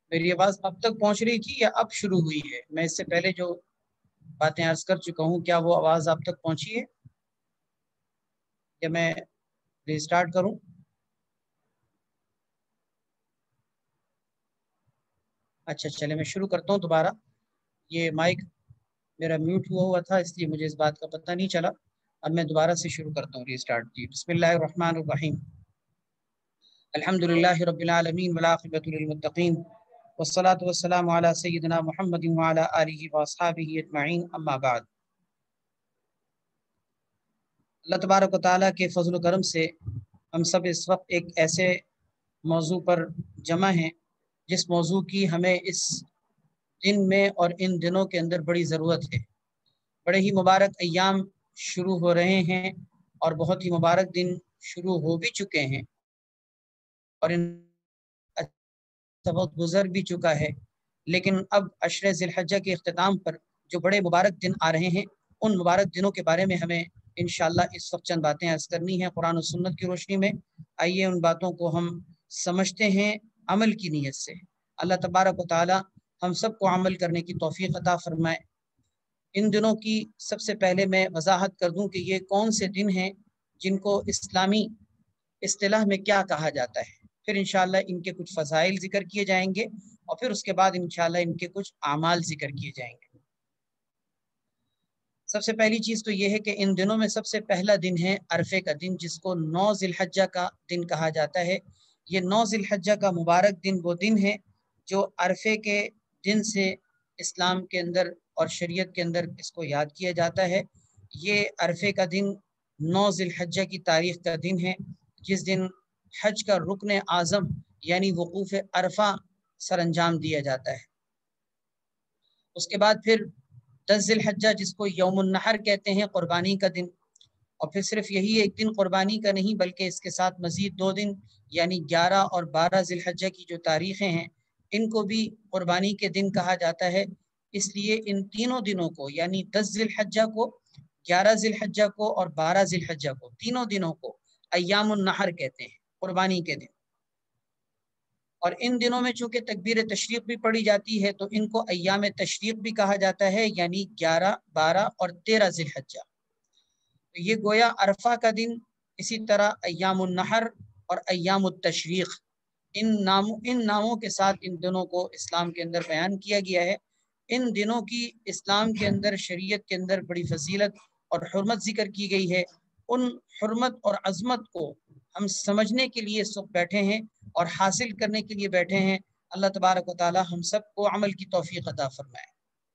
मेरी आवाज़ अब तक पहुंच रही थी या अब शुरू हुई है? मैं इससे पहले जो बातें अर्ज कर चुका हूं, क्या वो आवाज़ आप तक पहुंची है या मैं रिस्टार्ट करूं? अच्छा, चले मैं शुरू करता हूं दोबारा। ये माइक मेरा म्यूट हुआ हुआ था, इसलिए मुझे इस बात का पता नहीं चला। अब मैं दोबारा से शुरू करता हूँ, रिस्टार्ट जी। बिस्मिल्लाहिर्रहमानिर्रहीम। अल्हम्दुलिल्लाहि रब्बिल आलमीन वल आक़िबतु लिल मुत्तक़ीन वस्सलातु वस्सलामु अला सय्यिदिना मुहम्मदिन व अला आलिहि व अस्हाबिहि अजमईन, अम्मा बाद। अल्लाह तबारक व तआला के फजल व करम से हम सब इस वक्त एक ऐसे मौजू पर जमा हैं जिस मौजू की हमें इस दिन में और इन दिनों के अंदर बड़ी ज़रूरत है। बड़े ही मुबारक अय्याम शुरू हो रहे हैं और बहुत ही मुबारक दिन शुरू हो भी चुके हैं और इन वक्त गुजर भी चुका है। लेकिन अब अशरे ज़िलहज्जा के अख्ताम पर जो बड़े मुबारक दिन आ रहे हैं, उन मुबारक दिनों के बारे में हमें इंशाअल्लाह इस वक्त चंद बातें अर्ज करनी है कुरान और सुन्नत की रोशनी में। आइए उन बातों को हम समझते हैं अमल की नीयत से। अल्लाह तबारक व तआला हम सबको अमल करने की तौफीक अता फरमाए। इन दिनों की सबसे पहले मैं वजाहत कर दूं कि ये कौन से दिन हैं जिनको इस्लामी इस्तिलाह में क्या कहा जाता है। फिर इंशाअल्लाह इनके कुछ फ़ज़ाइल ज़िक्र किए जाएंगे और फिर उसके बाद इंशाअल्लाह इनके कुछ आमाल ज़िक्र किए जाएंगे। सबसे पहली चीज़ तो ये है कि इन दिनों में सबसे पहला दिन है अरफे का दिन, जिसको 9 ज़िलहज्जा का दिन कहा जाता है। ये 9 ज़िलहज्जा का मुबारक दिन वो दिन है जो अरफे के दिन से इस्लाम के अंदर और शरीयत के अंदर इसको याद किया जाता है। ये अरफे का दिन 9 ज़िलहज्जा की तारीख़ का दिन है, जिस दिन हज का रुकन आज़म यानी वकूफ़ अरफा सर अंजाम दिया जाता है। उसके बाद फिर 10 ज़िलहज्जा, जिसको यौमुन नहर कहते हैं, क़ुरबानी का दिन। और फिर सिर्फ यही एक दिन क़ुरबानी का नहीं, बल्कि इसके साथ मज़ीद 2 दिन यानी 11 और 12 ज़िलहज्जा की जो तारीख़ें हैं, इनको भी क़ुरबानी के दिन कहा जाता है। इसलिए इन तीनों दिनों को यानी 10 ज़िलहज्जा को, 11 ज़िलहज्जा को और 12 ज़िलहज्जा को, तीनों दिनों को अय्यामुन नहर कहते हैं, क़ुरबानी के दिन। और इन दिनों में चूँकि तकबीर तशरीक़ भी पढ़ी जाती है, तो इनको अय्याम तशरीक़ भी कहा जाता है, यानी 11, 12 और 13 ज़िलहज्जा। तो ये गोया अरफा का दिन, इसी तरह अय्यामुन नहर और अय्यामुत तशरीक़, इन नामों के साथ इन दिनों को इस्लाम के अंदर बयान किया गया है। इन दिनों की इस्लाम के अंदर, शरीयत के अंदर बड़ी फजीलत और हुर्मत जिक्र की गई है। उन हुर्मत और अज़मत को हम समझने के लिए इस वक्त बैठे हैं और हासिल करने के लिए बैठे हैं। अल्लाह तबारक व तआला हम सबको अमल की तौफीक अता फरमाए।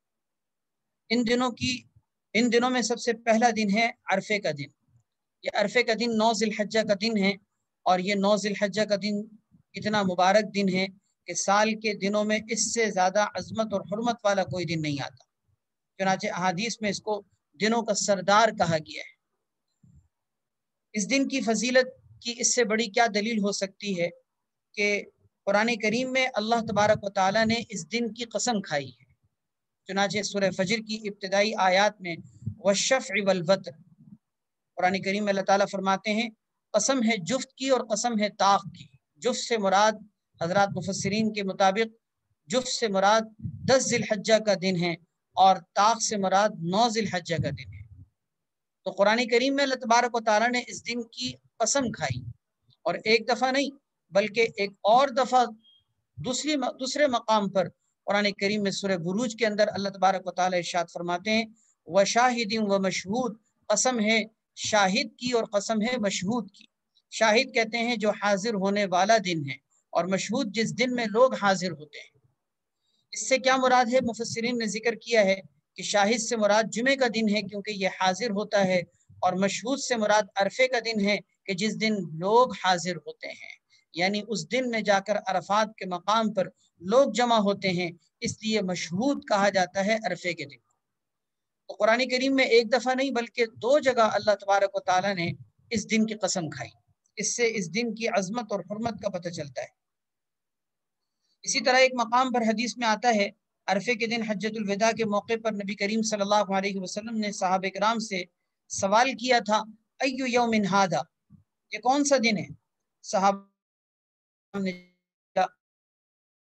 इन दिनों में सबसे पहला दिन है अरफे का दिन। ये अरफे का दिन 9 ज़िलहज्जा का दिन है और ये 9 ज़िलहज्जा का दिन इतना मुबारक दिन है कि साल के दिनों में इससे ज़्यादा अज़मत और हुर्मत वाला कोई दिन नहीं आता। चुनांचे अहादीस में इसको दिनों का सरदार कहा गया है। इस दिन की फजीलत की इससे बड़ी क्या दलील हो सकती है कि कुरान करीम में अल्लाह तबारक व तआला ने इस दिन की कसम खाई है। चुनांचे सूरह फजर की इब्तिदाई आयात में वश्शफ़्इ वल वत्र, कुरान करीम में अल्लाह ताला फरमाते हैं, कसम है जुफ्त की और कसम है ताक की। जुफ्त से मुराद हजरात मुफस्सिरीन के मुताबिक जुफ्त से मुराद 10 ज़िलहज्जा का दिन है और ताक से मुराद 9 ज़िलहज्जा का दिन है। तो कुरान करीम में अल्लाह तबारक व तआला ने इस दिन की कसम खाई और एक दफ़ा नहीं बल्कि एक और दफ़ा दूसरे मकाम पर कुरान करीम में सूरह बुरूज के अंदर अल्लाह तबारक व तआला इरशाद फरमाते हैं, व शाहिदिन व मशहूद, कसम है शाहिद की और कसम है मशहूद की। शाहिद कहते हैं जो हाजिर होने वाला दिन है और मशहूद जिस दिन में लोग हाजिर होते हैं। इससे क्या मुराद है? मुफस्सिरीन ने जिक्र किया है कि शाहिद से मुराद जुमे का दिन है क्योंकि ये हाजिर होता है, और मशहूद से मुराद अरफे का दिन है कि जिस दिन लोग हाजिर होते हैं, यानी उस दिन में जाकर अरफात के मकाम पर लोग जमा होते हैं, इसलिए मशहूद कहा जाता है अरफे के दिन। तो कुरान करीम में एक दफ़ा नहीं बल्कि 2 जगह अल्लाह तबारक व तआला ने इस दिन की कसम खाई। इससे इस दिन की अजमत और हुर्मत का पता चलता है। इसी तरह एक मकाम पर हदीस में आता है, अरफे के दिन हज्जतुल विदा के मौके पर नबी करीम सल्लल्लाहु अलैहि वसल्लम ने सहाबा किराम से सवाल किया था, अय्यु यौमिन हादा, ये कौन सा दिन है? सहाबा ने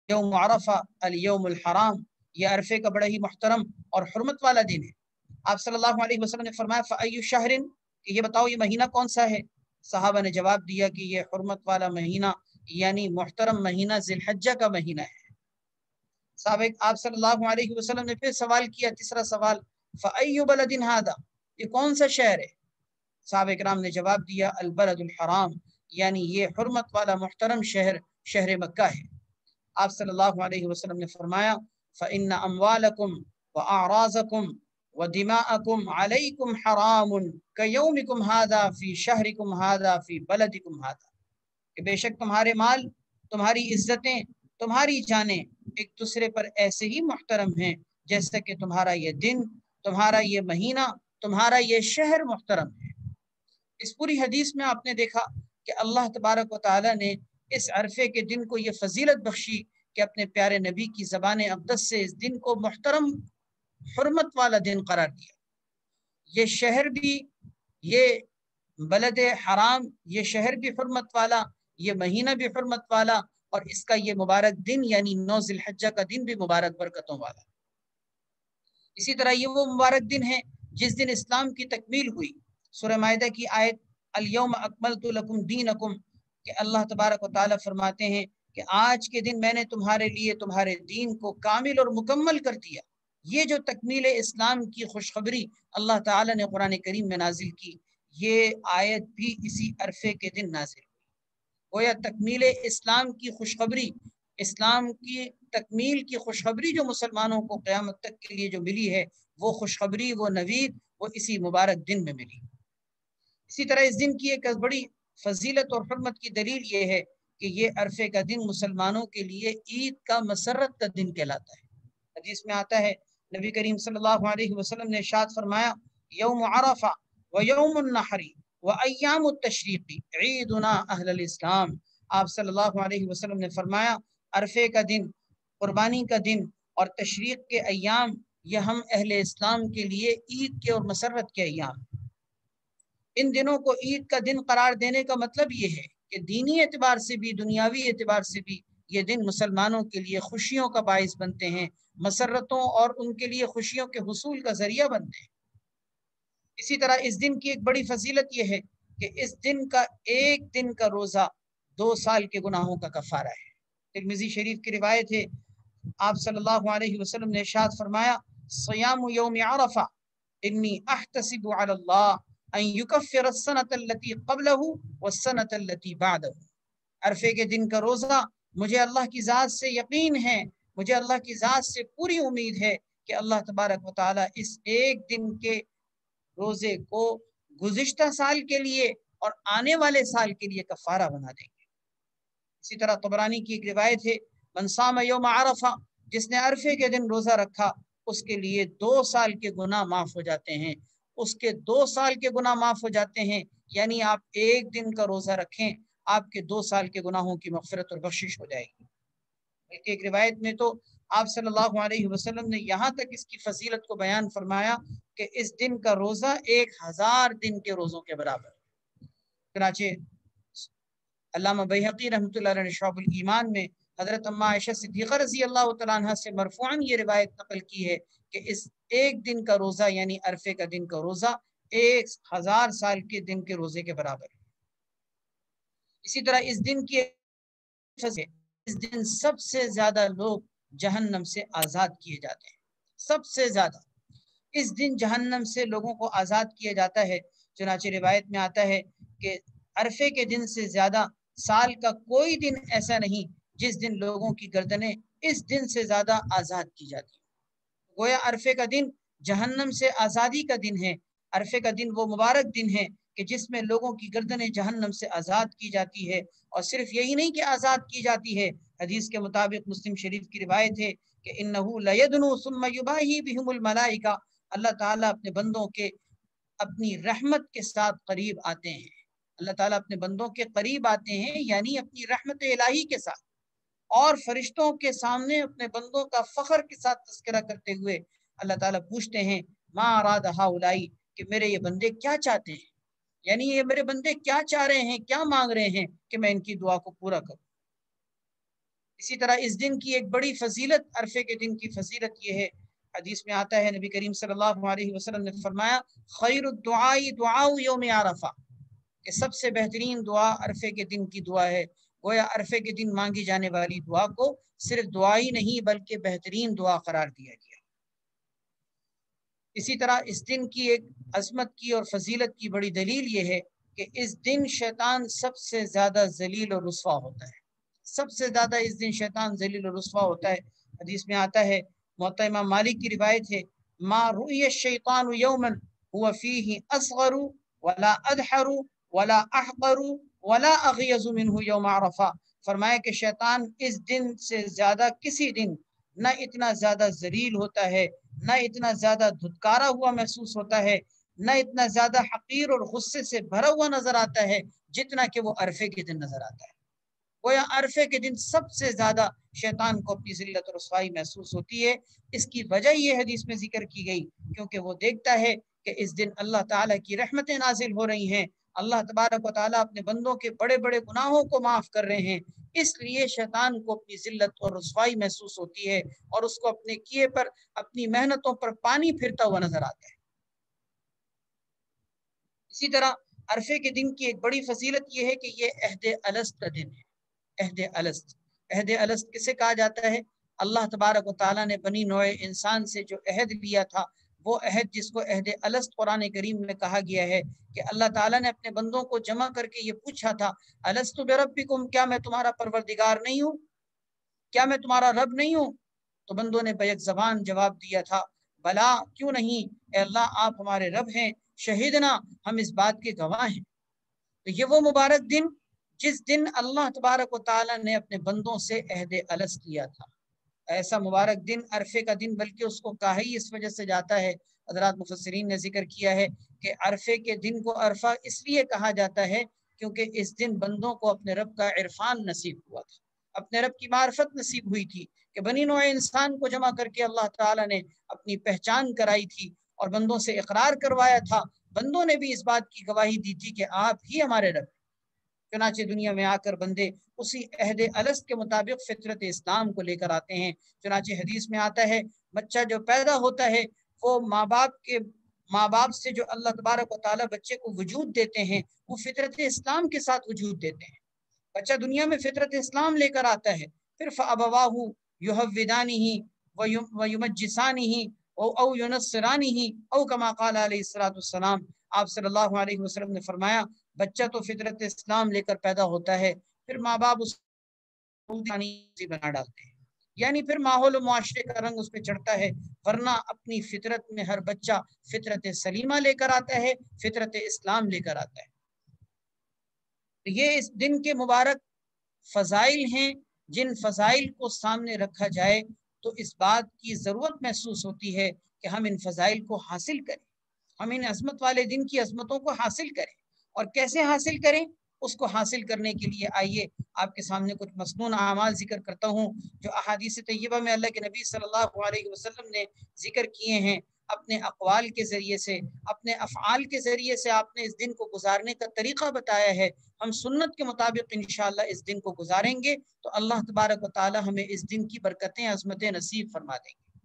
यौम अरफा अल यौमुल हराम, ये अरफे का बड़ा ही मुहतरम और हुर्मत वाला दिन है। आप सल्लल्लाहु अलैहि वसल्लम ने फरमाया फ़अय्यु शहरिन, कि ये बताओ ये महीना कौन सा है। सहाबा ने जवाब दिया कि ये हुर्मत वाला महीना यानी मुहतरम महीना ज़िलहज्जा का महीना है। साबिक आप सल्लल्लाहु अलैहि वसल्लम ने फिर सवाल किया, तीसरा सवाल, फ़अय्यु बलदिन हादा, ये कौन सा शहर है। साहब कराम ने जवाब दिया, अल बलदुल हराम, यानी ये हुर्मत वाला मुहतरम शहर शहर मक्का है। आप सल्लल्लाहु अलैहि वसल्लम ने फरमाया, फ़इन्ना अम्वालकुम व आराज़कुम व दिमाअकुम अलैकुम हरामुन कयौमिकुम हादा फी शहरिकुम हादा फी बलदिकुम हादा, कि बेशक तुम्हारे माल, तुम्हारी इज्जतें, तुम्हारी जानें एक दूसरे पर ऐसे ही मुहतरम हैं जैसे कि तुम्हारा ये दिन, तुम्हारा ये महीना, तुम्हारा ये शहर मुहतरम है। इस पूरी हदीस में आपने देखा कि अल्लाह तबारक व तआला ने इस अरफे के दिन को ये फजीलत बख्शी कि अपने प्यारे नबी की ज़बान अक़दस से इस दिन को मुहतरम हुर्मत वाला दिन करार दिया। ये शहर भी, ये बलद हराम, ये शहर भी हुर्मत वाला, ये महीना भी हुर्मत वाला, और इसका ये मुबारक दिन यानी 9 ज़िलहज्जा का दिन भी मुबारक बरकतों वाला। इसी तरह ये वो मुबारक दिन है जिस दिन इस्लाम की तकमील हुई। सूरह माइदा की आयत अल यौम अकमलतु लकुम दीनकुम, कि अल्लाह तबारक व तआला फरमाते हैं कि आज के दिन मैंने तुम्हारे लिए तुम्हारे दीन को कामिल और मुकम्मल कर दिया। ये जो तकमील इस्लाम की खुशखबरी अल्लाह ताला ने कुरान करीम में नाजिल की, ये आयत भी इसी अरफे के दिन नाजिल हुई। गोया तकमील इस्लाम की खुशखबरी, इस्लाम की तकमील की खुशखबरी जो मुसलमानों को क़यामत तक के लिए जो मिली है, वो खुशखबरी, वो नवीद, वो इसी मुबारक दिन में मिली। इसी तरह इस दिन की एक बड़ी फजीलत और हुर्मत की दलील ये है कि ये अरफे का दिन मुसलमानों के लिए ईद का मसरत का दिन कहलाता है। हदीस में आता है, नबी करीम सल्लल्लाहु अलैहि वसल्लम ने इरशाद फरमाया, यौम अरफा व यौमुन नहरी व अय्यामुत तशरीक़ी ईदुना अहलल इस्लाम। आप सल्लल्लाहु अलैहि वसल्लम ने फरमाया, अरफे का दिन, कुर्बानी का दिन और तशरीक़ के अय्याम, ये हम अहले इस्लाम के लिए ईद के और मसरत के अय्याम। इन दिनों को ईद का दिन करार देने का मतलब ये है कि दीनी एतबार से भी, दुनियावी एतबार से भी ये दिन मुसलमानों के लिए खुशियों का बाइस बनते हैं, मसरतों और उनके लिए खुशियों के हुसूल का जरिया बनते हैं। इसी तरह इस दिन की एक बड़ी फजीलत यह है कि इस दिन का एक दिन का रोज़ा 2 साल के गुनाहों का कफ़ारा है। तिरमिज़ी शरीफ की रिवायत है, आप सल्लल्लाहु अलैहि वसल्लम ने इरशाद फरमाया, सियाम यौम अरफा इन्नी अहतसिबु अलल्लाह अन युकफ्फिर अस्सनत अल्लती क़ब्लहु वस्सनत अल्लती बअदहु। अरफे के दिन का रोज़ा, मुझे अल्लाह की ज़ात से यकीन है, मुझे अल्लाह की ज़ात से पूरी उम्मीद है कि अल्लाह तबारक व तआला इस एक दिन के रोज़े को गुज़िश्ता साल के लिए और आने वाले साल के लिए कफ़ारा बना देंगे। इसी तरह तबरानी की एक रिवायत है, मन साम यौम अरफा, जिसने अरफे के दिन रोज़ा रखा उसके लिए 2 साल के गुनाह माफ़ हो जाते हैं, उसके 2 साल के गुनाह माफ़ हो जाते हैं। यानी आप एक दिन का रोज़ा रखें, आपके 2 साल के गुनाहों की मग़फ़िरत और बख्शिश हो जाएगी। बल्कि एक रिवायत में तो आप सल्लल्लाहु अलैहि वसल्लम ने यहाँ तक इसकी फजीलत को बयान फरमाया कि इस दिन का रोज़ा 1000 दिन के रोज़ों के बराबर। चुनांचे अल्लामा बैहक़ी रहमतुल्लाह अलैह ने शुअबुल ईमान में हज़रत अम्मा आयशा सिद्दीक़ा रज़ी अल्लाह तआला अन्हा से मरफ़ूअन ये रिवायत नक़ल की है कि इस एक दिन का रोज़ा यानी अरफे का दिन का रोज़ा 1000 साल के दिन के रोज़े के बराबर है। इसी तरह इस दिन की इस दिन सबसे ज्यादा लोग जहन्नम से आज़ाद किए जाते हैं। सबसे ज्यादा इस दिन जहन्नम से लोगों को आज़ाद किया जाता है। चुनांचे रिवायत में आता है कि अरफे के दिन से ज्यादा साल का कोई दिन ऐसा नहीं जिस दिन लोगों की गर्दनें इस दिन से ज्यादा आज़ाद की जाती। गोया अरफे का दिन जहन्नम से आज़ादी का दिन है। अरफे का दिन वो मुबारक दिन है कि जिसमें लोगों की गर्दनें जहन्नम से आज़ाद की जाती है। और सिर्फ यही नहीं कि आज़ाद की जाती है, हदीस के मुताबिक मुस्लिम शरीफ की रिवायत है कि इन्नहु लयदनु सुम्मा युबाही बिहुमुल मलाइका, अल्लाह ताला अपने बंदों के अपनी रहमत के साथ करीब आते हैं। अल्लाह ताला अपने बंदों के करीब आते हैं यानी अपनी रहमत इलाही के साथ, और फरिश्तों के सामने अपने बंदों का फख्र के साथ तस्करा करते हुए अल्लाह ताला पूछते हैं, मा अराद हाउलाई, कि मेरे ये बंदे क्या चाहते हैं, यानी ये मेरे बंदे क्या चाह रहे हैं, क्या मांग रहे हैं कि मैं इनकी दुआ को पूरा करूं। اسی طرح اس دن کی ایک بڑی فضیلت، عرفے کے دن کی فضیلت یہ ہے، حدیث میں آتا ہے نبی کریم صلی اللہ علیہ وسلم نے فرمایا خیر الدعاء دعاء یوم عرفہ، کہ سب سے بہترین دعا عرفے کے دن کی دعا ہے۔ گویا عرفے کے دن مانگی جانے والی دعا کو صرف دعا ہی نہیں بلکہ بہترین دعا قرار دیا گیا۔ اسی طرح اس دن کی ایک عظمت کی اور فضیلت کی بڑی دلیل یہ ہے کہ اس دن شیطان سب سے زیادہ ذلیل اور رسوا ہوتا ہے، سب سے زیادہ اس دن شیطان ذلیل اور رسوا ہوتا ہے۔ حدیث میں آتا ہے، موطا امام مالک کی روایت ہے، ما رؤی الشیطان یوما هو فیہ اصغر ولا ادحر ولا احقر ولا اغیظ منہ یوم عرفہ۔ فرمایا کہ شیطان اس دن سے زیادہ کسی دن نہ اتنا زیادہ ذلیل ہوتا ہے، نہ اتنا زیادہ دھتکارا ہوا محسوس ہوتا ہے، نہ اتنا زیادہ حقیر اور غصے سے بھرا ہوا نظر آتا ہے جتنا کہ وہ عرفے کے دن نظر آتا ہے۔ گویا عرفے کے دن سب سے زیادہ شیطان کو اپنی ذلت اور رسوائی محسوس ہوتی ہے۔ اس کی وجہ یہ حدیث میں ذکر کی گئی کیونکہ وہ دیکھتا ہے کہ اس دن اللہ تعالیٰ کی رحمتیں نازل ہو رہی ہیں، اللہ تبارک و تعالیٰ اپنے بندوں کے بڑے بڑے گناہوں کو معاف کر رہے ہیں، اس لیے شیطان کو اپنی ذلت اور رسوائی محسوس ہوتی ہے اور اس کو اپنے کیے پر، اپنی محنتوں پر پانی پھرتا ہوا نظر آتا ہے۔ اسی طرح عرفے کے دن کی ایک بڑی فضیلت یہ ہے کہ یہ عہد الست کا دن ہے۔ عہد الست، عہد الست کسے کہا جاتا ہے؟ اللہ تبارک و تعالیٰ نے بنی نوع انسان سے جو عہد لیا تھا، وہ عہد جس کو عہد الست قرآن کریم میں کہا گیا ہے کہ اللہ تعالیٰ نے اپنے بندوں کو جمع کر کے یہ پوچھا تھا، الست بربکم، کیا میں تمہارا پروردگار نہیں ہوں، کیا میں تمہارا رب نہیں ہوں؟ تو بندوں نے بیک زبان جواب دیا تھا، بلا، کیوں نہیں، اے اللہ آپ ہمارے رب ہیں، شہیدنا، ہم اس بات کے گواہ ہیں۔ تو یہ وہ مبارک دن جس دن اللہ تبارک و تعالیٰ نے اپنے بندوں سے عہد الست کیا تھا، ایسا مبارک دن عرفے کا دن، بلکہ اس کو کہا ہی اس وجہ سے جاتا ہے، حضرات مفسرین نے ذکر کیا ہے کہ عرفے کے دن کو عرفہ اس لیے کہا جاتا ہے کیونکہ اس دن بندوں کو اپنے رب کا عرفان نصیب ہوا تھا، اپنے رب کی معرفت نصیب ہوئی تھی کہ بنی نوع انسان کو جمع کر کے اللہ تعالیٰ نے اپنی پہچان کرائی تھی اور بندوں سے اقرار کروایا تھا، بندوں نے بھی اس بات کی گواہی دی تھی کہ آپ ہی ہمارے رب۔ چنانچہ دنیا میں آ کر بندے اسی عہد الست کے مطابق فطرت اسلام کو لے کر آتے ہیں۔ چنانچہ حدیث میں آتا ہے، بچہ جو پیدا ہوتا ہے وہ ماں باپ سے جو اللہ تبارک و تعالیٰ بچے کو وجود دیتے ہیں وہ فطرت اسلام کے ساتھ وجود دیتے ہیں۔ بچہ دنیا میں فطرت اسلام لے کر آتا ہے، پھر فَأَبَوَاهُ يُحَوِّدَانِهِ وَيُمَجِّسَانِهِ او يُنَصِّرَانِهِ او كما قال علیہ الصلوۃ والسلام۔ آپ صلی اللہ علیہ وسلم نے فرمایا، بچہ تو فطرت اسلام لے کر پیدا ہوتا ہے، پھر ماں باپ اس کو بنا ڈالتے ہیں، یعنی پھر ماحول و معاشرے کا رنگ اس پہ چڑھتا ہے، ورنہ اپنی فطرت میں ہر بچہ فطرت سلیمہ لے کر آتا ہے، فطرت اسلام لے کر آتا ہے۔ یہ اس دن کے مبارک فضائل ہیں، جن فضائل کو سامنے رکھا جائے تو اس بات کی ضرورت محسوس ہوتی ہے کہ ہم ان فضائل کو حاصل کریں، ہم ان عظمت والے دن کی عظمتوں کو حاصل کریں۔ اور کیسے حاصل کریں؟ اس کو حاصل کرنے کے لیے آئیے آپ کے سامنے کچھ مسنون اعمال ذکر کرتا ہوں جو احادیث طیبہ میں اللہ کے نبی صلی اللہ علیہ وسلم نے ذکر کیے ہیں۔ اپنے اقوال کے ذریعے سے، اپنے افعال کے ذریعے سے آپ نے اس دن کو گزارنے کا طریقہ بتایا ہے۔ ہم سنت کے مطابق انشاءاللہ اس دن کو گزاریں گے تو اللہ تبارک و تعالی ہمیں اس دن کی برکتیں، عظمتیں نصیب فرما دیں گے۔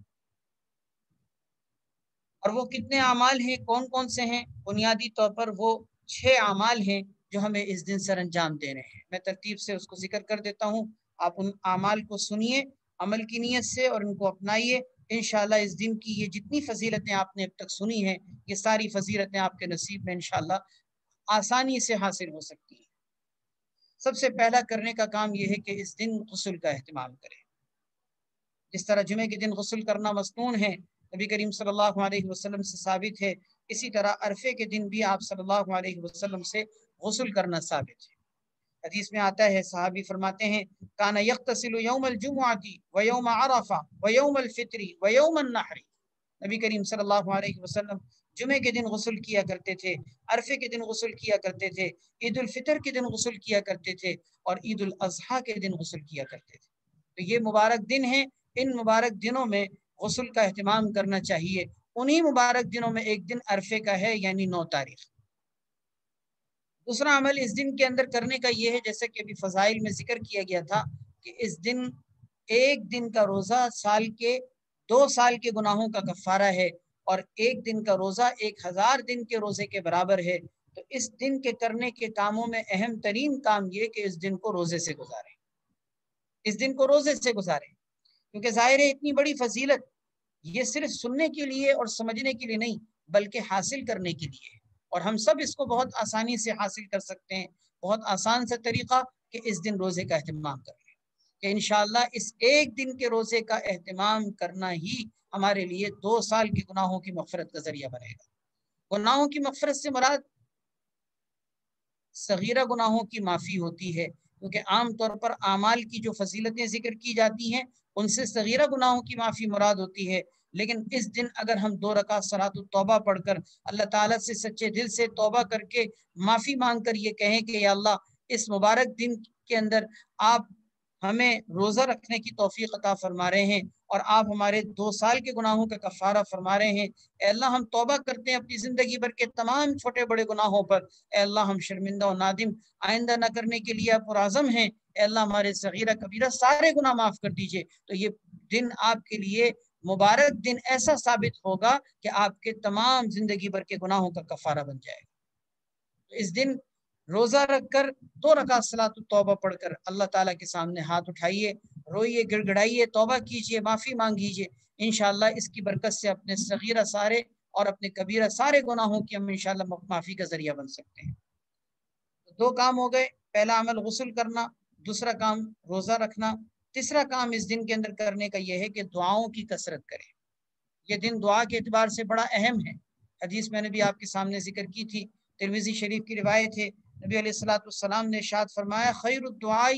اور وہ کتنے اعمال ہیں، کون کون سے ہیں؟ بنیادی طور پر وہ 6 اعمال ہیں جو ہمیں اس دن سر انجام دینے ہیں۔ میں ترتیب سے اس کو ذکر کر دیتا ہوں، آپ ان اعمال کو سنیے عمل کی نیت سے اور ان کو اپنائیے۔ انشاءاللہ اس دن کی یہ جتنی فضیلتیں آپ نے اب تک سنی ہیں، یہ ساری فضیلتیں آپ کے نصیب میں انشاءاللہ آسانی سے حاصل ہو سکتی ہیں۔ سب سے پہلا کرنے کا کام یہ ہے کہ اس دن غسل کا اہتمام کریں۔ جس طرح جمعے کے دن غسل کرنا مسنون ہے، نبی کریم صلی اللہ علیہ وسلم سے ثابت ہے، اسی طرح عرفے کے دن بھی آپ صلی اللہ علیہ وسلم سے غسل کرنا ثابت ہے۔ حدیث میں آتا ہے، صحابی فرماتے ہیں، کان یغتسل یوم الجمعۃ ویوم عرفہ ویوم الفطر ویوم النحر۔ نبی کریم صلی اللہ علیہ وسلم جمعے کے دن غسل کیا کرتے تھے، عرفے کے دن غسل کیا کرتے تھے، عید الفطر کے دن غسل کیا کرتے تھے اور عید الاضحیٰ کے دن غسل کیا کرتے تھے۔ تو یہ مبارک دن ہیں، ان مبارک دنوں میں غسل کا اہتمام کرنا چاہیے۔ انہی مبارک دنوں میں ایک دن عرفے کا ہے، یعنی 9 تاریخ۔ دوسرا عمل اس دن کے اندر کرنے کا یہ ہے، جیسے کہ ابھی فضائل میں ذکر کیا گیا تھا، کہ اس دن ایک دن کا روزہ سال کے 2 سال کے گناہوں کا کفارہ ہے، اور ایک دن کا روزہ 1000 دن کے روزے کے برابر ہے۔ تو اس دن کے کرنے کے کاموں میں اہم ترین کام یہ کہ اس دن کو روزے سے گزاریں، اس دن کو روزے سے گزاریں، کیونکہ ظاہر ہے اتنی بڑی فضیلت یہ صرف سننے کے لیے اور سمجھنے کے لیے نہیں بلکہ حاصل کرنے کے لیے، اور ہم سب اس کو بہت آسانی سے حاصل کر سکتے ہیں۔ بہت آسان سا طریقہ کہ اس دن روزے کا اہتمام کر لیں، کہ انشاءاللہ اس ایک دن کے روزے کا اہتمام کرنا ہی ہمارے لیے 2 سال کے گناہوں کی مغفرت کا ذریعہ بنے گا۔ گناہوں کی مغفرت سے مراد صغیرہ گناہوں کی معافی ہوتی ہے، کیونکہ عام طور پر اعمال کی جو فضیلتیں ذکر کی جاتی ہیں ان سے صغیرہ گناہوں کی معافی مراد ہوتی ہے، لیکن اس دن اگر ہم 2 رکعت صلاۃ التوبہ پڑھ کر اللہ تعالیٰ سے سچے دل سے توبہ کر کے معافی مانگ کر یہ کہیں کہ یا اللہ اس مبارک دن کے اندر آپ ہمیں روزہ رکھنے کی توفیق عطا فرما رہے ہیں اور آپ ہمارے 2 سال کے گناہوں کا کفارہ فرما رہے ہیں، اے اللہ ہم توبہ کرتے ہیں اپنی زندگی بھر کے تمام چھوٹے بڑے گناہوں پر، اے اللہ ہم شرمندہ و نادم آئندہ نہ کرنے کے لیے پرعزم ہیں، اے اللہ ہمارے صغیرہ کبیرہ سارے گناہ معاف کر دیجئے۔ تو یہ دن آپ کے لیے مبارک دن ایسا ثابت ہوگا کہ آپ کے تمام زندگی بھر کے گناہوں کا کفارہ بن جائے گا۔ اس دن روزہ رکھ کر 2 رکعت صلاۃ التوبہ پڑھ کر اللہ تعالیٰ کے سامنے ہاتھ اٹھائیے، روئیے، گڑ گڑائیے، توبہ کیجیے، معافی مانگیجیے، انشاءاللہ اس کی برکت سے اپنے صغیرہ سارے اور اپنے کبیرہ سارے گناہوں کی ہم انشاءاللہ معافی کا ذریعہ بن سکتے ہیں۔ 2 کام ہو گئے، پہلا عمل غسل کرنا، دوسرا کام روزہ رکھنا۔ تیسرا کام اس دن کے اندر کرنے کا یہ ہے کہ دعاؤں کی کثرت کریں۔ یہ دن دعا کے اعتبار سے بڑا اہم ہے، حدیث میں نے بھی آپ کے سامنے ذکر کی تھی، ترمذی شریف کی روایت ہے، نبی علیہ الصلوۃ والسلام نے ارشاد فرمایا خیر الدعاء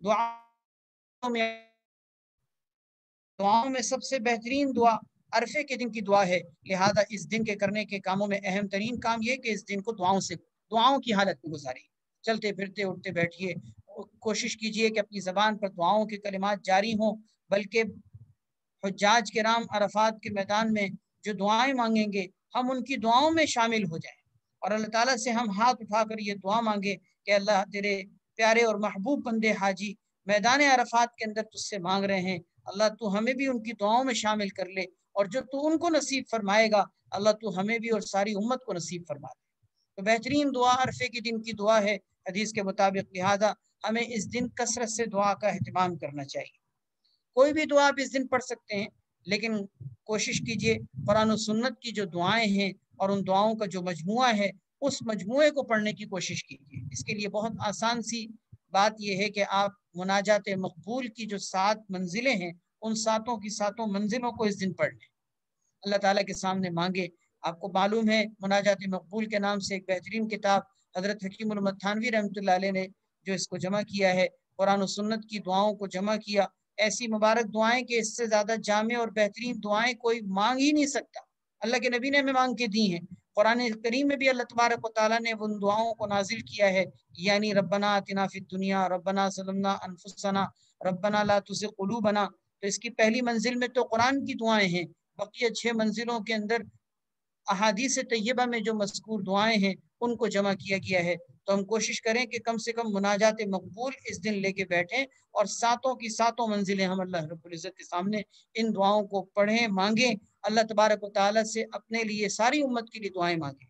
دعاؤں میں سب سے بہترین دعا عرفے کے دن کی دعا ہے، لہذا اس دن کے کرنے کے کاموں میں اہم ترین کام یہ کہ اس دن کو دعاؤں کی حالت میں گزاریں، چلتے پھرتے اٹھتے بیٹھیے، کوشش کیجئے کہ اپنی زبان پر دعاؤں کے کلمات جاری ہوں، بلکہ حجاج کرام عرفات کے میدان میں جو دعائیں مانگیں گے ہم ان کی دعاؤں میں شامل ہو جائیں، اور اللہ تعالیٰ سے ہم ہاتھ اٹھا کر یہ دعا مانگے کہ اللہ تیرے پیارے اور محبوب بندے حاجی میدان عرفات کے اندر تجھ سے مانگ رہے ہیں، اللہ تو ہمیں بھی ان کی دعاؤں میں شامل کر لے، اور جو تو ان کو نصیب فرمائے گا اللہ تو ہمیں بھی اور ساری امت کو نصیب فرما دے۔ تو بہترین دعا عرفے کے دن کی دعا ہے حدیث کے مطابق، لہذا ہمیں اس دن کثرت سے دعا کا اہتمام کرنا چاہیے۔ کوئی بھی دعا آپ اس دن پڑھ سکتے ہیں، لیکن کوشش کیجئے قرآن و سنت کی جو دعائیں ہیں اور ان دعاؤں کا جو مجموعہ ہے اس مجموعے کو پڑھنے کی کوشش کیجئے۔ اس کے لیے بہت آسان سی بات یہ ہے کہ آپ مناجات مقبول کی جو 7 منزلیں ہیں ان 7 منزلوں کو اس دن پڑھ لیں، اللہ تعالیٰ کے سامنے مانگے۔ آپ کو معلوم ہے مناجات مقبول کے نام سے ایک بہترین کتاب حضرت حکیم محمد تھانوی رحمۃ اللہ علیہ نے جو اس کو جمع کیا ہے، قرآن و سنت کی دعاؤں کو جمع کیا، ایسی مبارک دعائیں کہ اس سے زیادہ جامع اور بہترین دعائیں کوئی مانگ ہی نہیں سکتا، اللہ کے نبی نے ہمیں مانگ کے دی ہیں۔ قرآن کریم میں بھی اللہ تبارک و تعالیٰ نے ان دعاؤں کو نازل کیا ہے، یعنی ربنا آتنا فی الدنیا، ربنا ظلمنا انفسنا، ربنا لا تزغ قلوبنا۔ تو اس کی پہلی منزل میں تو قرآن کی دعائیں ہیں، بقیہ 6 منزلوں کے اندر احادیث طیبہ میں جو مذکور دعائیں ہیں ان کو جمع کیا گیا ہے۔ تو ہم کوشش کریں کہ کم سے کم مناجات مقبول اس دن لے کے بیٹھیں اور 7 کی 7 منزلیں ہم اللہ رب العزت کے سامنے ان دعاؤں کو پڑھیں، مانگیں، اللہ تبارک و تعالیٰ سے اپنے لیے ساری امت کے لیے دعائیں مانگیں۔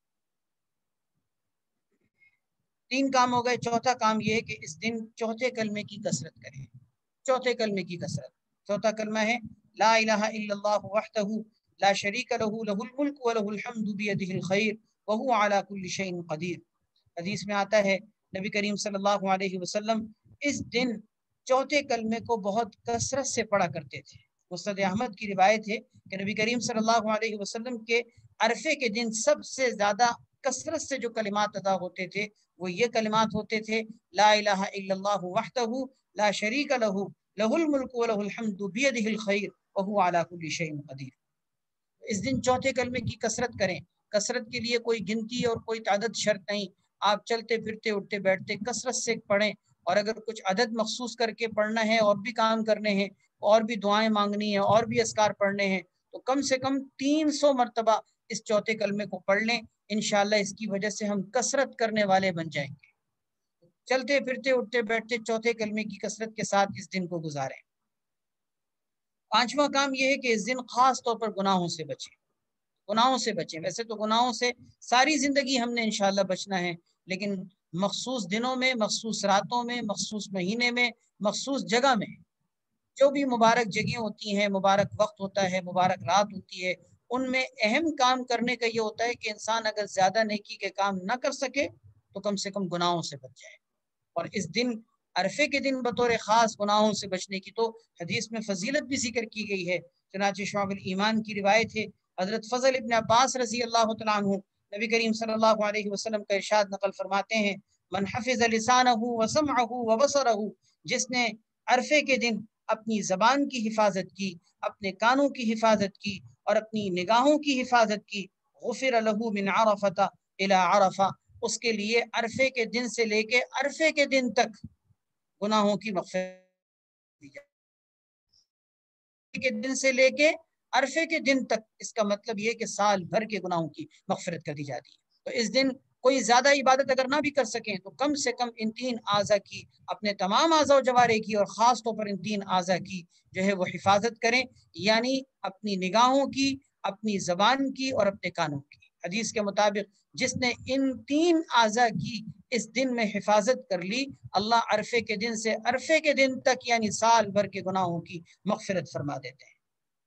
3 کام ہو گئے، چوتھا کام یہ ہے کہ اس دن چوتھے کلمے کی کثرت کریں، چوتھے کلمے کی کثرت۔ چوتھا کلمہ ہے لا الہ الا اللہ وحدہ لا شریک لہ لہ الملک و لہ الحمد بیدہ الخیر وہو علی کل شیء قدیر۔ حدیث میں آتا ہے نبی کریم صلی اللہ علیہ وسلم اس دن چوتھے کلمے کو بہت کثرت سے پڑھا کرتے تھے۔ مسند احمد کی روایت ہے کہ نبی کریم صلی اللہ علیہ وسلم کے عرفے کے دن سب سے زیادہ کثرت سے جو کلمات ادا ہوتے تھے وہ یہ کلمات ہوتے تھے لا الہ الا اللہ وحدہ لا شریک لہ لہ الملک و لہ الحمد بیدہ الخیر وہو علی کل شیء قدیر۔ اس دن چوتھے کلمے کی کثرت کریں۔ کثرت کے لیے کوئی گنتی اور کوئی تعداد شرط نہیں، آپ چلتے پھرتے اٹھتے بیٹھتے کثرت سے پڑھیں، اور اگر کچھ عدد مخصوص کر کے پڑھنا ہے اور بھی کام کرنے ہیں اور بھی دعائیں مانگنی ہیں اور بھی اذکار پڑھنے ہیں تو کم سے کم 300 مرتبہ اس چوتھے کلمے کو پڑھ لیں، انشاءاللہ اس کی وجہ سے ہم کثرت کرنے والے بن جائیں گے۔ چلتے پھرتے اٹھتے بیٹھتے چوتھے کلمے کی کثرت کے ساتھ اس دن کو گزاریں۔ پانچواں کام یہ ہے کہ اس دن خاص طور پر گناہوں سے بچیں، گناہوں سے بچیں۔ ویسے تو گناہوں سے ساری زندگی ہم نے انشاءاللہ بچنا ہے، لیکن مخصوص دنوں میں، مخصوص راتوں میں، مخصوص مہینے میں، مخصوص جگہ میں جو بھی مبارک جگہیں ہوتی ہیں، مبارک وقت ہوتا ہے، مبارک رات ہوتی ہے، ان میں اہم کام کرنے کا یہ ہوتا ہے کہ انسان اگر زیادہ نیکی کے کام نہ کر سکے تو کم سے کم گناہوں سے بچ جائے۔ اور اس دن عرفے کے دن بطور خاص گناہوں سے بچنے کی تو حدیث میں فضیلت بھی ذکر کی گئی ہے۔ چنانچہ شعب الایمان کی روایت ہے، حضرت فضل ابن عباس رضی اللہ تعالیٰ عنہ نبی کریم صلی اللہ علیہ وسلم کا ارشاد نقل فرماتے ہیں، من حفظ لسانہ وسمعہ وبصرہ، جس نے عرفے کے دن اپنی زبان کی حفاظت کی، اپنے کانوں کی حفاظت کی اور اپنی نگاہوں کی حفاظت کی، غفر لہ من عرفہ الی عرفہ، اس کے لیے عرفے کے دن سے لے کے عرفے کے دن تک گناہوں کی مغفرت دی جائے۔ کے دن سے لے کے عرفے کے دن تک، اس کا مطلب یہ کہ سال بھر کے گناہوں کی مغفرت کر دی جاتی ہے۔ تو اس دن کوئی زیادہ عبادت اگر نہ بھی کر سکیں تو کم سے کم ان تین اعضاء کی، اپنے تمام اعضاء و جوارح کی اور خاص طور پر ان تین اعضاء کی جو ہے وہ حفاظت کریں، یعنی اپنی نگاہوں کی، اپنی زبان کی اور اپنے کانوں کی۔ حدیث کے مطابق جس نے ان تین اعضاء کی اس دن میں حفاظت کر لی، اللہ عرفے کے دن سے عرفے کے دن تک یعنی سال بھر کے گناہوں کی مغفرت فرما دیتے ہیں۔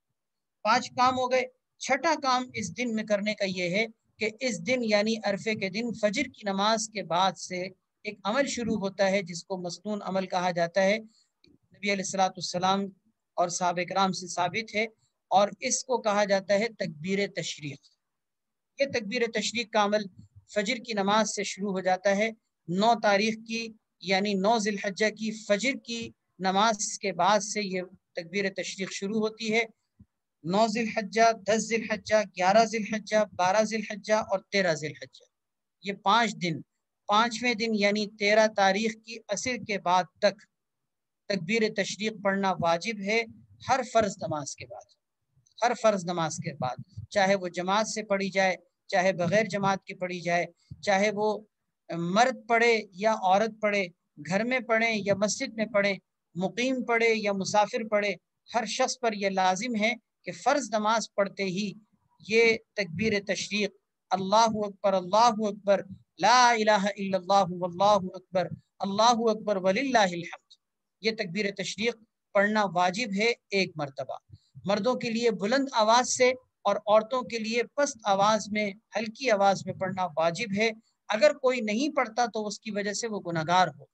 5 کام ہو گئے۔ چھٹا کام اس دن میں کرنے کا یہ ہے کہ اس دن یعنی عرفے کے دن فجر کی نماز کے بعد سے ایک عمل شروع ہوتا ہے جس کو مسنون عمل کہا جاتا ہے، نبی علیہ الصلوۃ والسلام اور صحابہ کرام سے ثابت ہے، اور اس کو کہا جاتا ہے تکبیر تشریق۔ یہ تکبیر تشریق کا عمل فجر کی نماز سے شروع ہو جاتا ہے۔ 9 تاریخ کی یعنی 9 ذی الحجہ کی فجر کی نماز کے بعد سے یہ تکبیر تشریق شروع ہوتی ہے۔ 9 ذی الحجہ، 10 ذی الحجہ، 11 ذی الحجہ، 12 ذی الحجہ اور 13 ذی الحجہ، یہ 5 دن، 5ویں دن یعنی 13 تاریخ کی عصر کے بعد تک تکبیر تشریق پڑھنا واجب ہے، ہر فرض نماز کے بعد، ہر فرض نماز کے بعد، چاہے وہ جماعت سے پڑھی جائے، چاہے بغیر جماعت کے پڑھی جائے، چاہے وہ مرد پڑھے یا عورت پڑھے، گھر میں پڑھیں یا مسجد میں پڑھیں، مقیم پڑھے یا مسافر پڑھے، ہر شخص پر یہ لازم ہے کہ فرض نماز پڑھتے ہی یہ تکبیر تشریق اللہ اکبر اللہ اکبر لا الہ الا اللہ واللہ اکبر اللہ اکبر وللہ الحمد، یہ تکبیر تشریق پڑھنا واجب ہے 1 مرتبہ۔ مردوں کے لیے بلند آواز سے اور عورتوں کے لیے پست آواز میں، ہلکی آواز میں پڑھنا واجب ہے۔ اگر کوئی نہیں پڑھتا تو اس کی وجہ سے وہ گناہگار ہو۔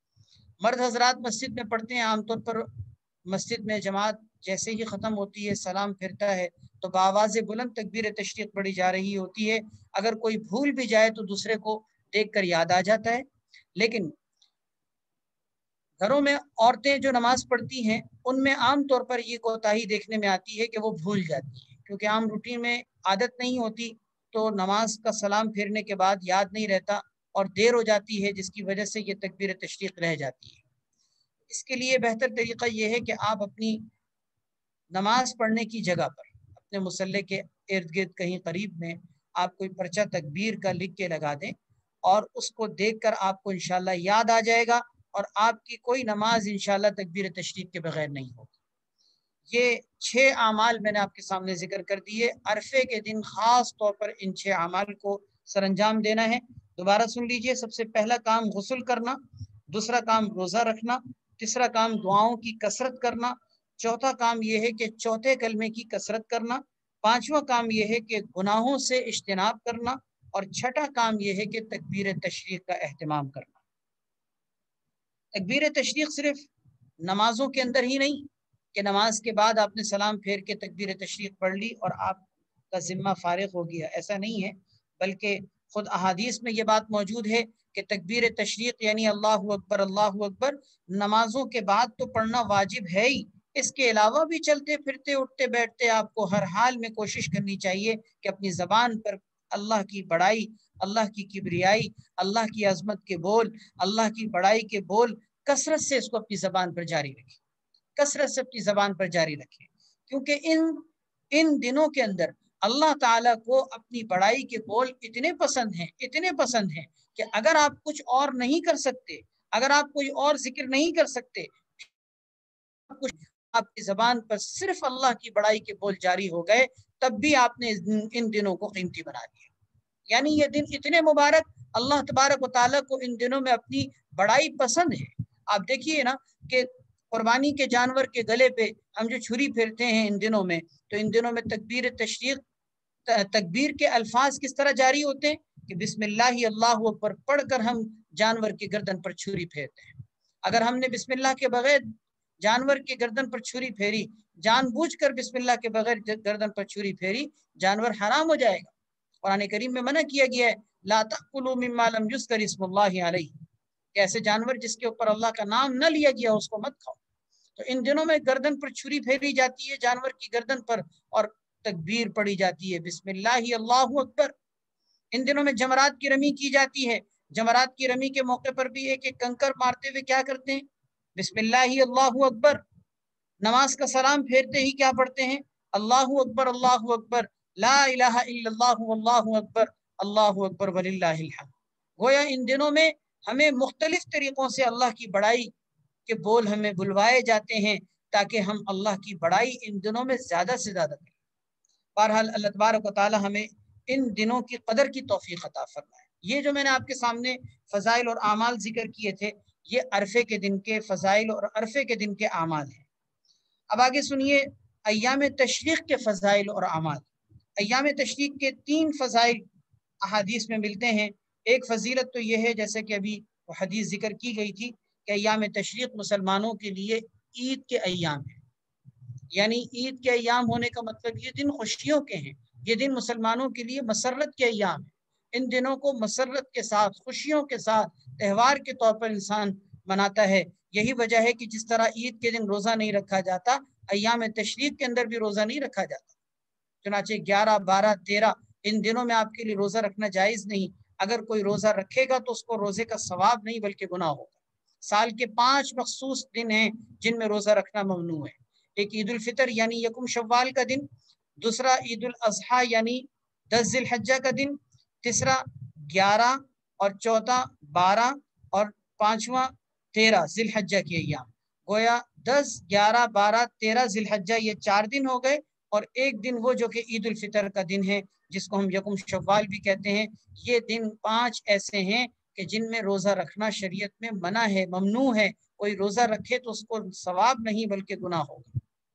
مرد حضرات مسجد میں پڑھتے ہیں، عام طور پر مسجد میں جماعت جیسے ہی ختم ہوتی ہے، سلام پھرتا ہے تو بآواز بلند تکبیر تشریق پڑھی جا رہی ہوتی ہے۔ اگر کوئی بھول بھی جائے تو دوسرے کو دیکھ کر یاد آ جاتا ہے۔ لیکن گھروں میں عورتیں جو نماز پڑھتی ہیں ان میں عام طور پر یہ کوتاہی دیکھنے میں آتی ہے کہ وہ بھول جاتی ہیں، کیونکہ عام روٹین میں عادت نہیں ہوتی، تو نماز کا سلام پھیرنے کے بعد یاد نہیں رہتا اور دیر ہو جاتی ہے، جس کی وجہ سے یہ تکبیر تشریق رہ جاتی ہے۔ اس کے لیے بہتر طریقہ یہ ہے کہ آپ اپنی نماز پڑھنے کی جگہ پر، اپنے مصلی کے ارد گرد کہیں قریب میں آپ کوئی پرچہ تکبیر کا لکھ کے لگا دیں، اور اس کو دیکھ کر آپ کو انشاءاللہ یاد آ جائے گا اور آپ کی کوئی نماز انشاءاللہ تکبیر تشریق کے بغیر نہیں ہوگی۔ یہ 6 اعمال میں نے آپ کے سامنے ذکر کر دیے۔ عرفے کے دن خاص طور پر ان 6 اعمال کو سر انجام دینا ہے۔ دوبارہ سن لیجئے، سب سے پہلا کام غسل کرنا، دوسرا کام روزہ رکھنا، تیسرا کام دعاؤں کی کثرت کرنا، چوتھا کام یہ ہے کہ چوتھے کلمے کی کثرت کرنا، پانچواں کام یہ ہے کہ گناہوں سے اجتناب کرنا، اور چھٹا کام یہ ہے کہ تکبیر تشریق کا اہتمام کرنا۔ تکبیر تشریق صرف نمازوں کے اندر ہی نہیں کہ نماز کے بعد آپ نے سلام پھیر کے تکبیر تشریق پڑھ لی اور آپ کا ذمہ فارغ ہو گیا، ایسا نہیں ہے، بلکہ خود احادیث میں یہ بات موجود ہے کہ تکبیر تشریق یعنی اللہ اکبر نمازوں کے بعد تو پڑھنا واجب ہے ہی، اس کے علاوہ بھی چلتے پھرتے اٹھتے بیٹھتے آپ کو ہر حال میں کوشش کرنی چاہیے کہ اپنی زبان پر اللہ کی بڑائی، اللہ کی کبریائی، اللہ کی عظمت کے بول، اللہ کی بڑائی کے بول کثرت سے اس کو اپنی زبان پر جاری رکھیں، کثرت سے اپنی زبان پر جاری رکھیں، کیونکہ ان دنوں کے اندر اللہ تعالیٰ کو اپنی بڑائی کے بول اتنے پسند ہیں کہ اگر آپ کچھ اور نہیں کر سکتے اگر آپ کوئی اور ذکر نہیں کر سکتے، آپ کی زبان پر صرف اللہ کی بڑائی کے بول جاری ہو گئے، تب بھی آپ نے ان دنوں کو قیمتی بنا دیا۔ یعنی یہ دن اتنے مبارک، اللہ تبارک و تعالیٰ کو ان دنوں میں اپنی بڑائی پسند ہے۔ آپ دیکھیے نا کہ قربانی کے جانور کے گلے پہ ہم جو چھری پھیرتے ہیں ان دنوں میں، تو ان دنوں میں تکبیر تشریق، تکبیر کے الفاظ کس طرح جاری ہوتے ہیں کہ بسم اللہ اللہ اکبر پڑھ کر ہم جانور کی گردن پر چھری پھیرتے ہیں۔ اگر ہم نے بسم اللہ کے بغیر جانور کی گردن پر چھری پھیری، جان بوجھ کر بسم اللہ کے بغیر گردن پر چھری پھیری، جانور حرام ہو جائے گا۔ قرآن کریم میں منع کیا گیا ہے لا تأکلوا مما لم یذکر اسم اللہ علیہ، کہ ایسے جانور جس کے اوپر اللہ کا نام نہ لیا گیا اس کو مت کھاؤ۔ تو ان دنوں میں گردن پر چھری پھیری جاتی ہے جانور کی گردن پر، اور تکبیر پڑھی جاتی ہے بسم اللہ اللہ اکبر۔ ان دنوں میں جمرات کی رمی کی جاتی ہے۔ جمرات کی رمی کے موقع پر بھی ایک ایک کنکر مارتے ہوئے کیا کرتے ہیں؟ بسم اللہ اللہ اکبر۔ نماز کا سلام پھیرتے ہی کیا پڑھتے ہیں؟ اللہ اکبر اللہ اکبر، لا الہ الا اللہ واللہ اکبر، اللہ اکبر وللہ الحمد۔ گویا ان دنوں میں ہمیں مختلف طریقوں سے اللہ کی بڑائی کے بول ہمیں بلوائے جاتے ہیں تاکہ ہم اللہ کی بڑائی ان دنوں میں زیادہ سے زیادہ کریں۔ بہرحال اللہ تبارک و تعالی ہمیں ان دنوں کی قدر کی توفیق عطا فرمائے۔ یہ جو میں نے آپ کے سامنے فضائل اور اعمال ذکر کیے تھے، یہ عرفے کے دن کے فضائل اور عرفے کے دن کے اعمال ہیں۔ اب آگے سنیے ایام تشریق کے فضائل اور اعمال۔ ایام تشریق کے 3 فضائل احادیث میں ملتے ہیں۔ ایک فضیلت تو یہ ہے جیسے کہ ابھی وہ حدیث ذکر کی گئی تھی کہ ایام تشریق مسلمانوں کے لیے عید کے ایام ہیں۔ یعنی عید کے ایام ہونے کا مطلب یہ دن خوشیوں کے ہیں، یہ دن مسلمانوں کے لیے مسرت کے ایام ہیں۔ ان دنوں کو مسرت کے ساتھ، خوشیوں کے ساتھ، تہوار کے طور پر انسان مناتا ہے۔ یہی وجہ ہے کہ جس طرح عید کے دن روزہ نہیں رکھا جاتا، ایام تشریق کے اندر بھی روزہ نہیں رکھا جاتا۔ چنانچہ 11، 12، 13 ان دنوں میں آپ کے لیے روزہ رکھنا جائز نہیں۔ اگر کوئی روزہ رکھے گا تو اس کو روزے کا ثواب نہیں بلکہ گناہ ہوگا۔ سال کے 5 مخصوص دن ہیں جن میں روزہ رکھنا ممنوع ہے۔ ایک عید الفطر یعنی یکم شوال کا دن، دوسرا عید الاضحیٰ یعنی 10 ذی الحجہ کا دن، تیسرا 11 اور چوتھا 12 اور پانچواں 13 ذی الحجہ کے ایام۔ گویا 10، 11، 12، 13 ذی الحجہ یہ 4 دن ہو گئے، اور ایک دن وہ جو کہ عید الفطر کا دن ہے جس کو ہم یکم شوال بھی کہتے ہیں۔ یہ دن 5 ایسے ہیں کہ جن میں روزہ رکھنا شریعت میں منع ہے، ممنوع ہے۔ کوئی روزہ رکھے تو اس کو ثواب نہیں بلکہ گناہ ہوگا۔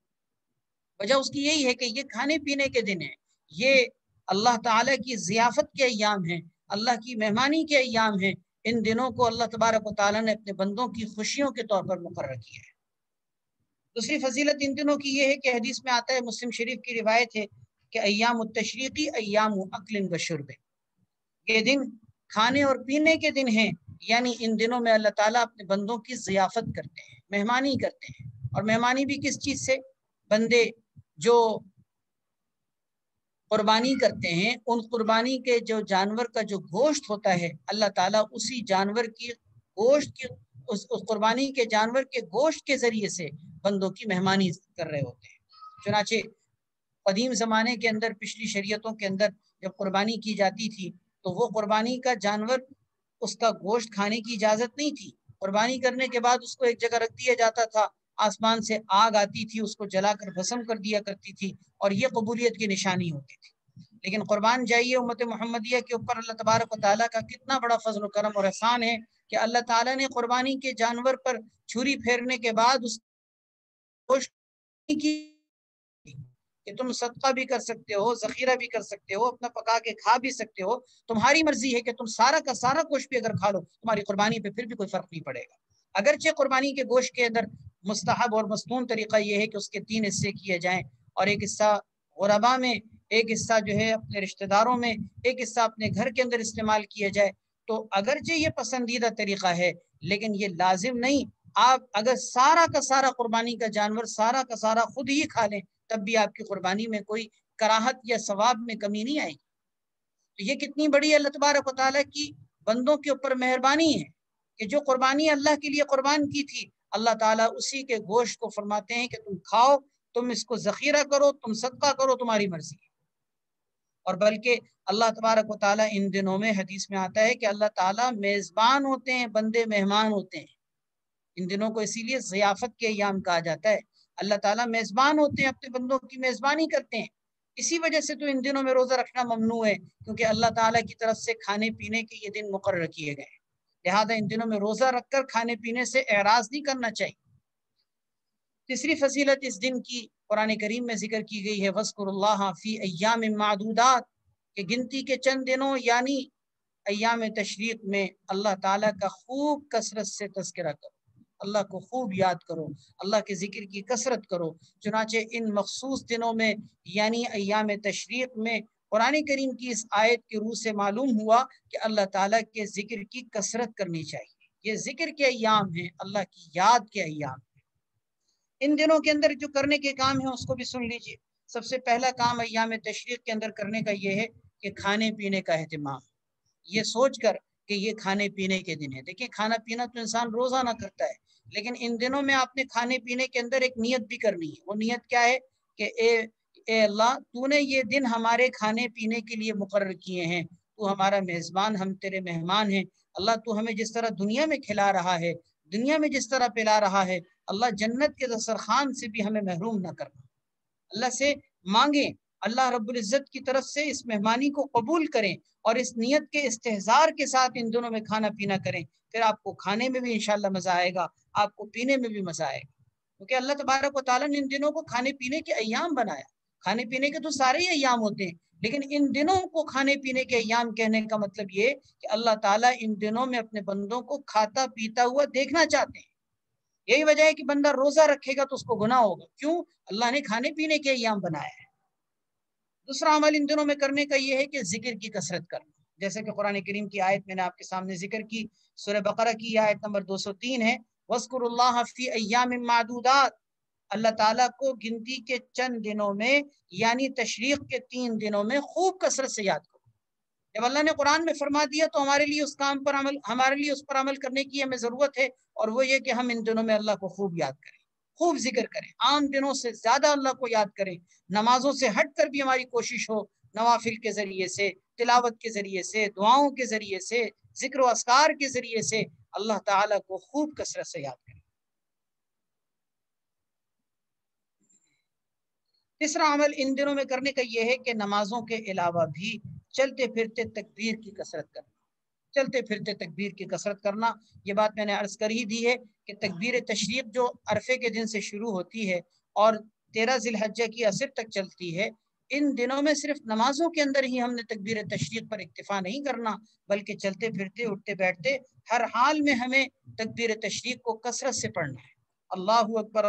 وجہ اس کی یہی ہے کہ یہ کھانے پینے کے دن ہیں، یہ اللہ تعالیٰ کی ضیافت کے ایام ہیں، اللہ کی مہمانی کے ایام ہیں۔ ان دنوں کو اللہ تبارک و تعالیٰ نے اپنے بندوں کی خوشیوں کے طور پر مقرر کیا ہے۔ دوسری فضیلت ان دنوں کی یہ ہے کہ حدیث میں آتا ہے، مسلم شریف کی روایت ہے کہ ایام التشریقی ایام اکل و شرب، یہ دن کھانے اور پینے کے دن ہیں۔ یعنی ان دنوں میں اللہ تعالیٰ اپنے بندوں کی ضیافت کرتے ہیں، مہمانی کرتے ہیں۔ اور مہمانی بھی کس چیز سے؟ بندے جو قربانی کرتے ہیں، ان قربانی کے جو جانور کا جو گوشت ہوتا ہے، اللہ تعالیٰ اسی جانور کی گوشت کی، اس قربانی کے جانور کے گوشت کے ذریعے سے بندوں کی مہمانی کر رہے ہوتے ہیں۔ چنانچہ قدیم زمانے کے اندر، پچھلی شریعتوں کے اندر جب قربانی کی جاتی تھی تو وہ قربانی کا جانور، اس کا گوشت کھانے کی اجازت نہیں تھی۔ قربانی کرنے کے بعد اس کو ایک جگہ رکھ دیا جاتا تھا، آسمان سے آگ آتی تھی، اس کو جلا کر بھسم کر دیا کرتی تھی، اور یہ قبولیت کی نشانی ہوتی تھی۔ لیکن قربان جائیے امت محمدیہ کے اوپر اللہ تبارک و تعالیٰ کا کتنا بڑا فضل و کرم اور احسان ہے کہ اللہ تعالیٰ نے قربانی کے جانور پر چھری پھیرنے کے بعد اس گوشت کی کہ تم صدقہ بھی کر سکتے ہو، ذخیرہ بھی کر سکتے ہو، اپنا پکا کے کھا بھی سکتے ہو، تمہاری مرضی ہے کہ تم سارا کا سارا گوشت بھی اگر کھا لو، تمہاری قربانی پہ پھر بھی کوئی فرق نہیں پڑے گا۔ اگرچہ قربانی کے گوشت کے اندر مستحب اور مستون طریقہ یہ ہے کہ اس کے 3 حصے کیے جائیں، اور ایک حصہ غربا میں، ایک حصہ جو ہے اپنے رشتہ داروں میں، ایک حصہ اپنے گھر کے اندر استعمال کیا جائے۔ تو اگرچہ یہ پسندیدہ طریقہ ہے لیکن یہ لازم نہیں۔ آپ اگر سارا کا سارا قربانی کا جانور سارا کا سارا خود ہی کھا لیں تب بھی آپ کی قربانی میں کوئی کراہت یا ثواب میں کمی نہیں آئے گی۔ تو یہ کتنی بڑی اللہ تبارک و تعالیٰ کی بندوں کے اوپر مہربانی ہے کہ جو قربانی اللہ کے لیے قربان کی تھی، اللہ تعالیٰ اسی کے گوشت کو فرماتے ہیں کہ تم کھاؤ، تم اس کو ذخیرہ کرو، تم صدقہ کرو، تمہاری مرضی ہے۔ اور بلکہ اللہ تبارک و تعالیٰ ان دنوں میں حدیث میں آتا ہے کہ اللہ تعالیٰ میزبان ہوتے ہیں، بندے مہمان ہوتے ہیں۔ ان دنوں کو اسی لیے ضیافت کے ایام کہا جاتا ہے۔ اللہ تعالیٰ میزبان ہوتے ہیں، اپنے بندوں کی میزبانی کرتے ہیں۔ اسی وجہ سے تو ان دنوں میں روزہ رکھنا ممنوع ہے، کیونکہ اللہ تعالیٰ کی طرف سے کھانے پینے کے یہ دن مقرر کیے گئے ہیں، لہذا ان دنوں میں روزہ رکھ کر کھانے پینے سے اعراض نہیں کرنا چاہیے۔ تیسری فضیلت اس دن کی قرآن کریم میں ذکر کی گئی ہے، وَاذْكُرُوا اللَّهَ فِي أَيَّامٍ مَّعْدُودَاتٍ، کہ گنتی کے چند دنوں یعنی ایام تشریق میں اللہ تعالیٰ کا خوب کثرت سے تذکرہ کرو، اللہ کو خوب یاد کرو، اللہ کے ذکر کی کثرت کرو۔ چنانچہ ان مخصوص دنوں میں یعنی ایام تشریق میں قرآن کریم کی اس آیت کی روح سے معلوم ہوا کہ اللہ تعالیٰ کے ذکر کی کثرت کرنی چاہیے۔ یہ ذکر کے ایام ہیں، اللہ کی یاد کے ایام ہیں۔ ان دنوں کے اندر جو کرنے کے کام ہیں اس کو بھی سن لیجئے۔ سب سے پہلا کام ایام تشریق کے اندر کرنے کا یہ ہے کہ کھانے پینے کا اہتمام، یہ سوچ کر کہ یہ کھانے پینے کے دن ہے۔ دیکھیں کھانا پینا تو انسان روزانہ کرتا ہے، لیکن ان دنوں میں آپ نے کھانے پینے کے اندر ایک نیت بھی کرنی ہے۔ وہ نیت کیا ہے کہ اے اللہ، تو نے یہ دن ہمارے کھانے پینے کے لیے مقرر کیے ہیں، تو ہمارا میزبان، ہم تیرے مہمان ہیں۔ اللہ تو ہمیں جس طرح دنیا میں کھلا رہا ہے، دنیا میں جس طرح پلا رہا ہے، اللہ جنت کے دسترخوان سے بھی ہمیں محروم نہ کرنا۔ اللہ سے مانگیں، اللہ رب العزت کی طرف سے اس مہمانی کو قبول کریں اور اس نیت کے استحضار کے ساتھ ان دنوں میں کھانا پینا کریں، پھر آپ کو کھانے میں بھی انشاءاللہ مزہ آئے گا، آپ کو پینے میں بھی مزہ آئے گا، کیونکہ اللہ تبارک و تعالیٰ نے ان دنوں کو کھانے پینے کے ایام بنایا۔ کھانے پینے کے تو سارے ہی ایام ہوتے ہیں، لیکن ان دنوں کو کھانے پینے کے ایام کہنے کا مطلب یہ کہ اللہ تعالیٰ ان دنوں میں اپنے بندوں کو کھاتا پیتا ہوا دیکھنا چاہتے ہیں۔ یہی وجہ ہے کہ بندہ روزہ رکھے گا تو اس کو گناہ ہوگا، کیوں؟ اللہ نے کھانے پینے کے ایام بنایا ہے۔ دوسرا عمل ان دنوں میں کرنے کا یہ ہے کہ ذکر کی کثرت کرنا، جیسے کہ قرآن کریم کی آیت میں نے آپ کے سامنے ذکر کی، سورہ بقرہ کی آیت نمبر 203 ہے، وَاذْكُرُوا اللَّهَ فِي أَيَّامٍ مَّعْدُودَاتٍ، اللہ تعالیٰ کو گنتی کے چند دنوں میں یعنی تشریق کے 3 دنوں میں خوب کثرت سے یاد کرو۔ جب اللہ نے قرآن میں فرما دیا تو ہمارے لیے اس کام پر عمل، ہمارے لیے اس پر عمل کرنے کی ہمیں ضرورت ہے، اور وہ یہ کہ ہم ان دنوں میں اللہ کو خوب یاد کریں، خوب ذکر کریں، عام دنوں سے زیادہ اللہ کو یاد کریں۔ نمازوں سے ہٹ کر بھی ہماری کوشش ہو، نوافل کے ذریعے سے، تلاوت کے ذریعے سے، دعاؤں کے ذریعے سے، ذکر و اذکار کے ذریعے سے اللہ تعالیٰ کو خوب کثرت سے یاد کریں۔ تیسرا عمل ان دنوں میں کرنے کا یہ ہے کہ نمازوں کے علاوہ بھی چلتے پھرتے تکبیر کی کثرت کرنا، چلتے پھرتے تکبیر کی کثرت کرنا۔ یہ بات میں نے عرض کر ہی دی ہے کہ تکبیر تشریق جو عرفے کے دن سے شروع ہوتی ہے اور 13 ذی الحجہ کی عصر تک چلتی ہے، ان دنوں میں صرف نمازوں کے اندر ہی ہم نے تکبیر تشریق پر اکتفا نہیں کرنا، بلکہ چلتے پھرتے اٹھتے بیٹھتے ہر حال میں ہمیں تکبیر تشریق کو کثرت سے پڑھنا ہے۔ اللہ اکبر،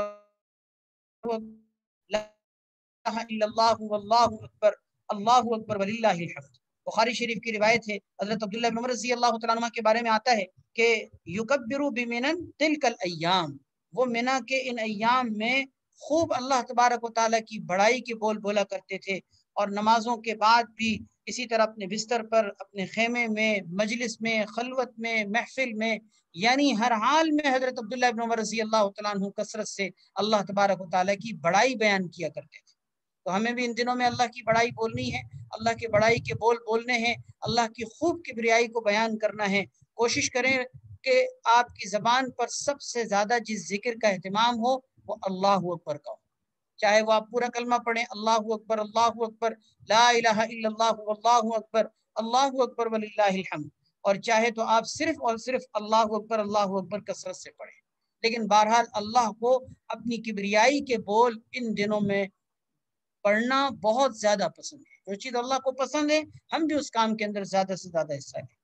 لا الہ الا اللہ واللہ اکبر، اللہ اکبر وللہ الحمد۔ بخاری شریف کی روایت ہے، حضرت عبداللہ بن عمر رضی اللہ تعالیٰ عنہ کے بارے میں آتا ہے کہ یکبروا بمنن تلک الایام، وہ منا کے ان ایام میں خوب اللہ تبارک و تعالیٰ کی بڑائی کے بول بولا کرتے تھے، اور نمازوں کے بعد بھی اسی طرح اپنے بستر پر، اپنے خیمے میں، مجلس میں، خلوت میں، محفل میں، یعنی ہر حال میں حضرت عبداللہ بن عمر رضی اللہ تعالیٰ عنہ کثرت سے اللہ تبارک و تعالیٰ کی بڑائی بیان کیا کرتے تھے۔ تو ہمیں بھی ان دنوں میں اللہ کی بڑائی بولنی ہے، اللہ کی بڑائی کے بول بولنے ہیں، اللہ کی خوب کبریائی کو بیان کرنا ہے۔ کوشش کریں کہ آپ کی زبان پر سب سے زیادہ جس ذکر کا اہتمام ہو وہ اللہ اکبر کا ہو، چاہے وہ آپ پورا کلمہ پڑھیں، اللہ اکبر، اللہ اکبر، لا الہ الا اللہ واللہ اکبر، اللہ اکبر وللہ الحمد، اور چاہے تو آپ صرف اور صرف اللہ اکبر کثرت سے پڑھیں، لیکن بہرحال اللہ کو اپنی کبریائی کے بول ان دنوں میں پڑھنا بہت زیادہ پسند ہے۔ جو چیز اللہ کو پسند ہے ہم بھی اس کام کے اندر زیادہ سے زیادہ حصہ لیں۔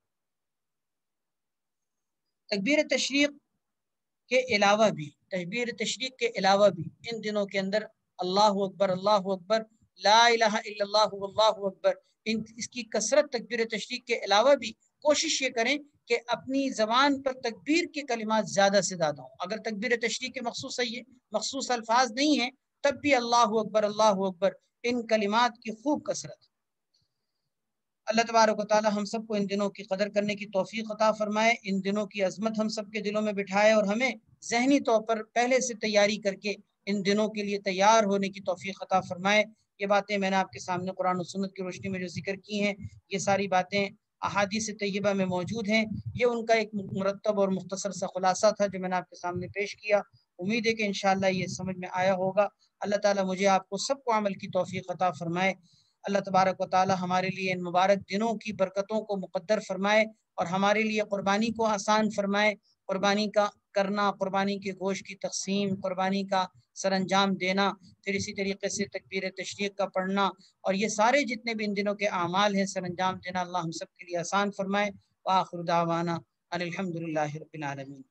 تکبیر تشریق کے علاوہ بھی ان دنوں کے اندر اللہ اکبر، لا الہ الا اللہ واللہ اکبر، اس کی کثرت تکبیر تشریق کے علاوہ بھی کوشش یہ کریں کہ اپنی زبان پر تکبیر کے کلمات زیادہ سے زیادہ ہوں۔ اگر تکبیر تشریق کے مخصوص الفاظ نہیں ہیں تب بھی اللہ اکبر ان کلمات کی خوب کثرت۔ اللہ تبارک و تعالی ہم سب کو ان دنوں کی قدر کرنے کی توفیق عطا فرمائے، ان دنوں کی عظمت ہم سب کے دلوں میں بٹھائے، اور ہمیں ذہنی طور پر پہلے سے تیاری کر کے ان دنوں کے لیے تیار ہونے کی توفیق عطا فرمائے۔ یہ باتیں میں نے آپ کے سامنے قرآن و سنت کی روشنی میں جو ذکر کی ہیں، یہ ساری باتیں احادیث طیبہ میں موجود ہیں۔ یہ ان کا ایک مرتب اور مختصر سا خلاصہ تھا جو میں نے آپ کے سامنے پیش کیا۔ امید ہے کہ انشاءاللہ یہ سمجھ میں آیا ہوگا۔ اللہ تعالیٰ مجھے آپ کو سب کو عمل کی توفیق عطا فرمائے۔ اللہ تبارک و تعالیٰ ہمارے لیے ان مبارک دنوں کی برکتوں کو مقدر فرمائے اور ہمارے لیے قربانی کو آسان فرمائے۔ قربانی کا کرنا، قربانی کے گوشت کی تقسیم، قربانی کا سر انجام دینا، پھر اسی طریقے سے تکبیر تشریق کا پڑھنا، اور یہ سارے جتنے بھی ان دنوں کے اعمال ہیں سر انجام دینا، اللہ ہم سب کے لیے آسان فرمائے۔ وآخر دعوانا الحمدللہ رب العالمین۔